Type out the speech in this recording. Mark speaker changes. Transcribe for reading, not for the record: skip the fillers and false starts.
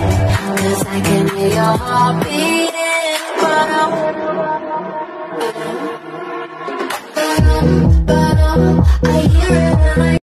Speaker 1: 'Cause I can hear your heart beating. But I hear it when I